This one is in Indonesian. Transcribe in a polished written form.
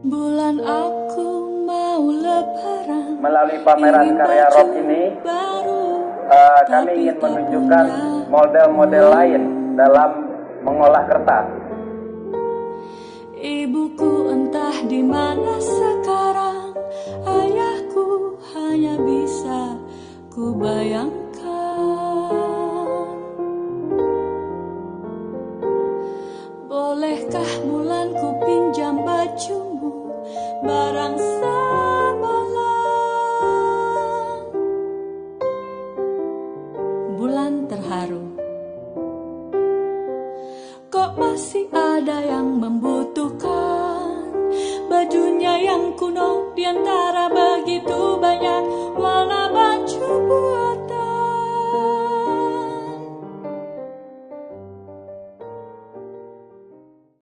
Bulan aku mau lebaran. Melalui pameran karya rock ini, kami ingin menunjukkan model-model lain dalam mengolah kertas. Ibuku entah di mana sekarang, ayahku hanya bisa ku bayangkan. Bolehkah bulan ku pinjam bajumu, barang semalam? Bulan terharu, kok masih ada yang membutuhkan bajunya yang kuno, diantara begitu banyak warna baju bulan.